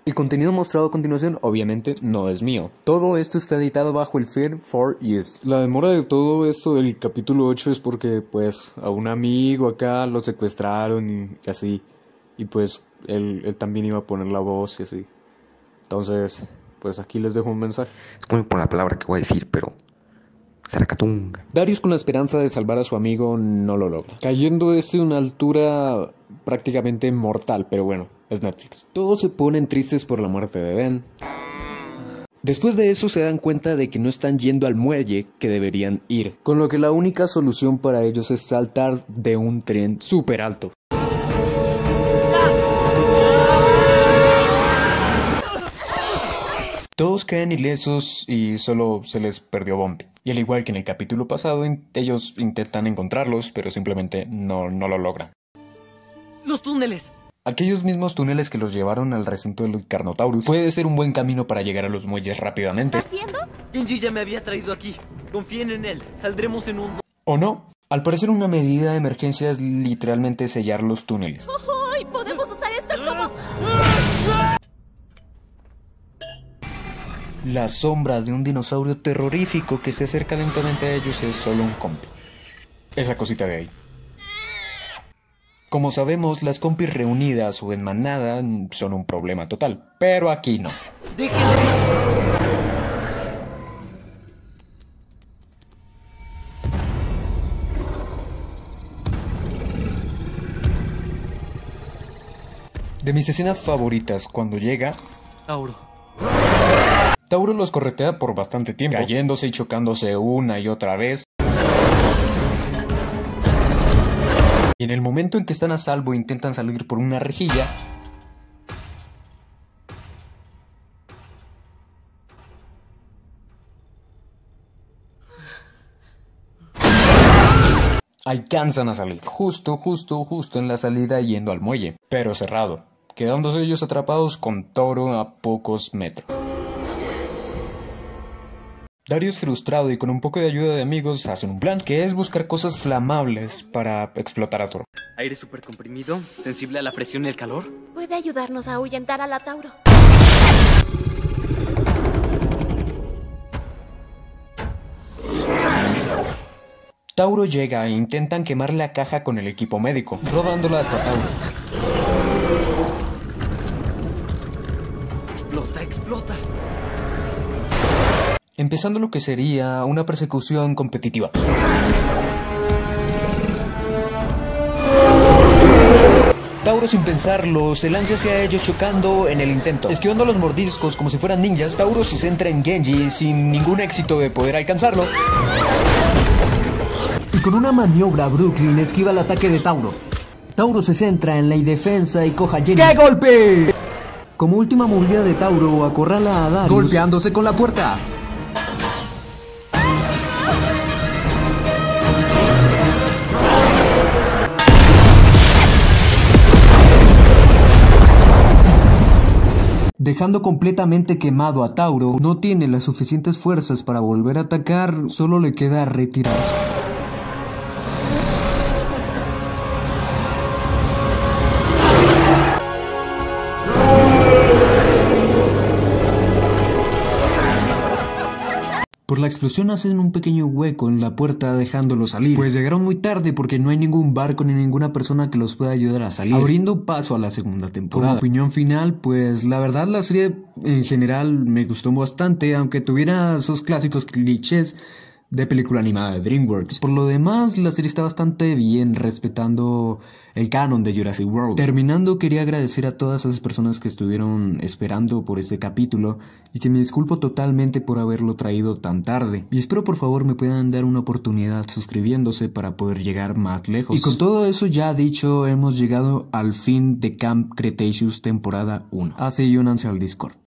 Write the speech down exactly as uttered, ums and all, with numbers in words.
El contenido mostrado a continuación obviamente no es mío. Todo esto está editado bajo el Fair for Use. La demora de todo esto del capítulo ocho es porque pues a un amigo acá lo secuestraron y así. Y pues él, él también iba a poner la voz y así. Entonces, pues aquí les dejo un mensaje. Disculpen por la palabra que voy a decir, pero... Zaracatunga. Darius, con la esperanza de salvar a su amigo, no lo logra, cayendo desde una altura prácticamente mortal, pero bueno, es Netflix. Todos se ponen tristes por la muerte de Ben. Después de eso se dan cuenta de que no están yendo al muelle que deberían ir, con lo que la única solución para ellos es saltar de un tren súper alto. Todos quedan ilesos y solo se les perdió Bumpy. Y al igual que en el capítulo pasado, ellos intentan encontrarlos, pero simplemente no, no lo logran. ¡Los túneles! Aquellos mismos túneles que los llevaron al recinto del Carnotaurus puede ser un buen camino para llegar a los muelles rápidamente. ¿Qué está haciendo? Genji ya me había traído aquí. Confíen en él. Saldremos en un... ¿O no? Al parecer una medida de emergencia es literalmente sellar los túneles. ¡Ay! ¡Podemos usar esto como...! La sombra de un dinosaurio terrorífico que se acerca lentamente a ellos es solo un compi. Esa cosita de ahí. Como sabemos, las compis reunidas o en manada son un problema total, pero aquí no. ¡Déjenlo! De mis escenas favoritas cuando llega... Tauro. Tauro los corretea por bastante tiempo, cayéndose y chocándose una y otra vez. Y en el momento en que están a salvo e intentan salir por una rejilla, alcanzan a salir, justo, justo, justo en la salida yendo al muelle, pero cerrado, quedándose ellos atrapados con Tauro a pocos metros. Darius, frustrado y con un poco de ayuda de amigos, hacen un plan, que es buscar cosas flamables para explotar a Tauro. Aire súper comprimido, sensible a la presión y el calor. Puede ayudarnos a ahuyentar a la Tauro. Tauro llega e intentan quemar la caja con el equipo médico, rodándola hasta Tauro. Explota, explota. Empezando lo que sería una persecución competitiva. Tauro, sin pensarlo, se lanza hacia ellos chocando en el intento. Esquivando los mordiscos como si fueran ninjas, Tauro se centra en Genji sin ningún éxito de poder alcanzarlo. Y con una maniobra, Brooklyn esquiva el ataque de Tauro. Tauro se centra en la indefensa y coja a Genji. ¡Qué golpe! Como última mordida de Tauro, acorrala a Darius, golpeándose con la puerta. Dejando completamente quemado a Tauro, no tiene las suficientes fuerzas para volver a atacar, solo le queda retirarse. Por la explosión hacen un pequeño hueco en la puerta dejándolo salir, pues llegaron muy tarde porque no hay ningún barco ni ninguna persona que los pueda ayudar a salir, abriendo paso a la segunda temporada. Como opinión final, pues la verdad la serie en general me gustó bastante, aunque tuviera esos clásicos clichés de película animada de DreamWorks. Por lo demás, la serie está bastante bien, respetando el canon de Jurassic World. Terminando, quería agradecer a todas esas personas que estuvieron esperando por este capítulo y que me disculpo totalmente por haberlo traído tan tarde. Y espero por favor me puedan dar una oportunidad suscribiéndose para poder llegar más lejos. Y con todo eso ya dicho, hemos llegado al fin de Camp Cretaceous temporada uno. Así que únanse al Discord.